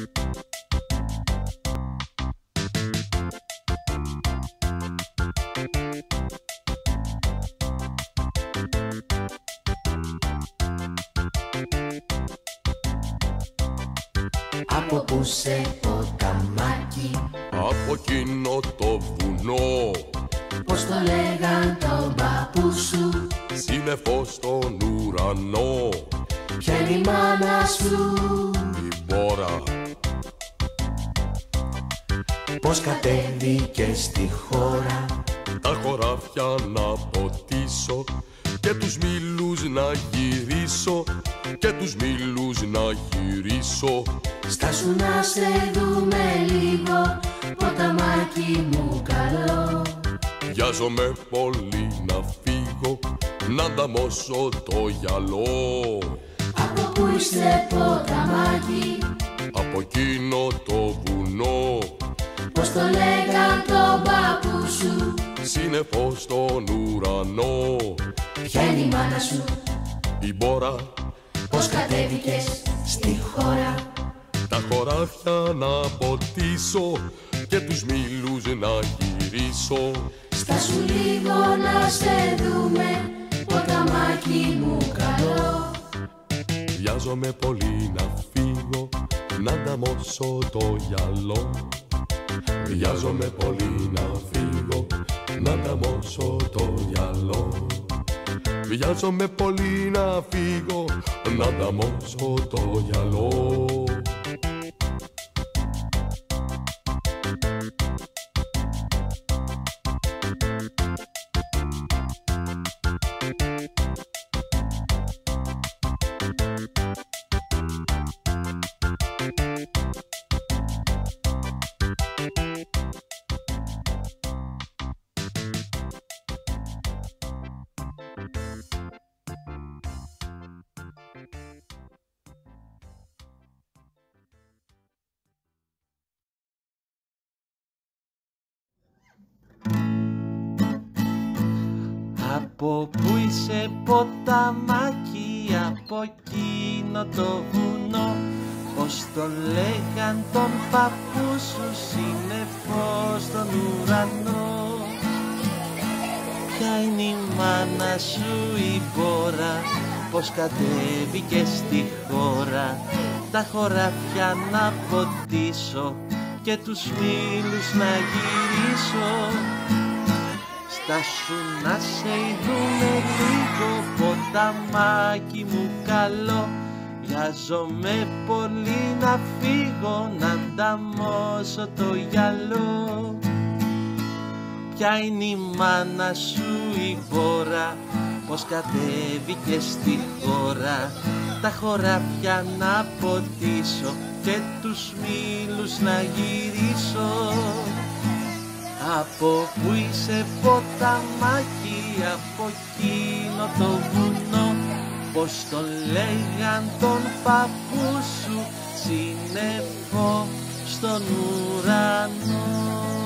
Από πού σε ποταμάκι, από εκείνο το βουνό, πώς το λέγαν τον παππού σου, σύννεφο στον ουρανό, ποια είναι η μάνα σου, η μπόρα. πώς κατέβηκε στη χώρα, Τα χωράφια να ποτίσω και τους μήλους να γυρίσω και τους μήλους να γυρίσω. στάσου να σε δούμε λίγο, ποταμάκι μου καλό. Βιάζομαι πολύ να φύγω, να ανταμώσω το γυαλό. Από πού είσαι ποταμάκι, Από εκείνο το βουνό, πώς το λέγαν τον παππού σου, σύννεφο στον ουρανό, ποια είναι η μάνα σου, η μπόρα. πώς κατέβηκες στη χώρα. Τα χωράφια να ποτίσω και τους μήλους να γυρίσω. Στάσου λίγο να σε δούμε, ποταμάκι μου καλό. Βιάζομαι πολύ να φύγω, να ανταμώσω το γυαλό. Βιάζομαι πολύ να φύγω, να ανταμώσω το γυαλό. Βιάζομαι πολύ να φύγω, να ανταμώσω το γυαλό. Από πού είσαι ποταμάκι, από εκείνο το βουνό, πώς το λέγαν τον παππού σου, σύννεφο στον ουρανό. Ποια είναι η μάνα σου η μπόρα, πώς κατέβηκε στη χώρα. Τα χωράφια να ποτίσω και τους μήλους να γυρίσω. Στάσου να σε δούμε λίγο, ποταμάκι μου καλό. Βιάζομαι πολύ να φύγω, να ανταμώσω το γυαλό. Ποια είναι η μάνα σου η μπόρα, πώς κατέβηκε στη χώρα. Τα χωράφια να ποτίσω και τους μήλους να γυρίσω. Από πού είσαι ποταμάκι, από εκείνο το βουνό, πώς τον λέγαν τον παππού σου, σύννεφο στον ουρανό.